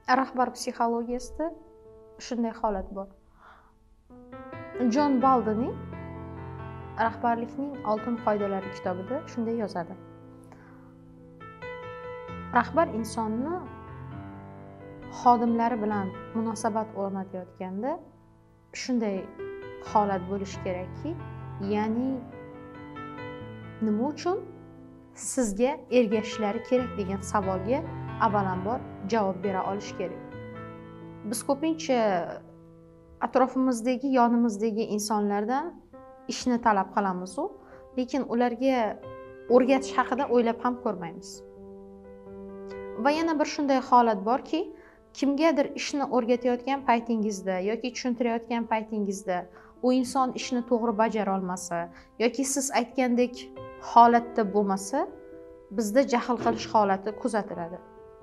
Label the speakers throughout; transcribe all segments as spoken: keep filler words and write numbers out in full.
Speaker 1: Rahbar psixologiyasida shunday holat bor. Jon Baldining rahbarlikning oltin qoidalari kitobida shunday yozadi. Rahbar insonni xodimlari bilan munosabat o'rnatayotganda shunday holat bo'lishi kerakki, ya'ni nima uchun sizga ergashishlari kerak degan savolga avvalambor javob bera olish kerak. Biz ko'pincha atrofimizdagi, yonimizdagi insonlardan ishni talab qilamiz, lekin ularga o'rgatish haqida o'ylab ham ko'rmaymiz. Va yana bir shunday holat borki, kimgadir ishni o'rgatayotgan paytingizda yoki tushuntirayotgan paytingizda u inson ishni to'g'ri bajara olmasa yoki siz aytgandek holatda bo'lmasa, bizda jahl qilish holati kuzatiladi.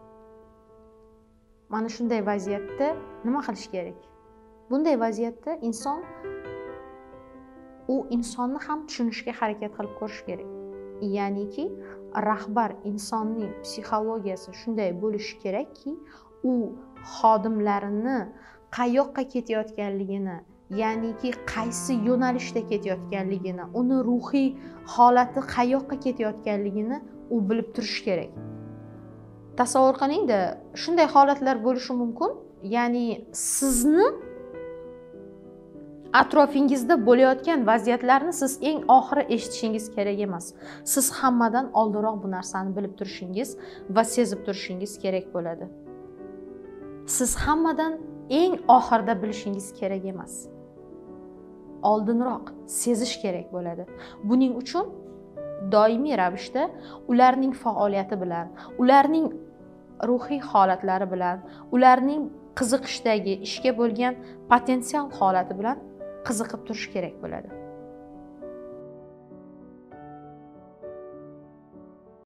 Speaker 1: Mana shunday vaziyatda nima qilish kerak? Bunday vaziyatda inson u insonni ham tushunishga harakat qilib ko'rish kerak. Ya'niki, rahbar insonning psixologiyasi shunday bo'lishi kerakki, u xodimlarini qayoqqa ketayotganligini, ya'niki qaysi yo'nalishda ketayotganligini, uni ruhiy holati qayoqqa ketayotganligini u bilib turishi kerak. Tasavvur qiling-da, shunday holatlar bo'lishi mumkin, ya'ni sizni atrofingizda bo'layotgan vaziyatlarni siz eng oxiri eshitishingiz kerak emas. Siz hammadan oldinroq bu narsani bilib turishingiz va sezib turishingiz kerak bo'ladi. Siz hammadan eng oxirida bilishingiz kerak emas. Oldinroq sezish kerak bo'ladi. Buning uchun doimiy ravishda ularning faoliyati bilan, ularning ruhiy holatlari bilan, ularning qiziqishdagi ishga bo'lgan potensial holati bilan qiziqib turish kerak bo'ladi.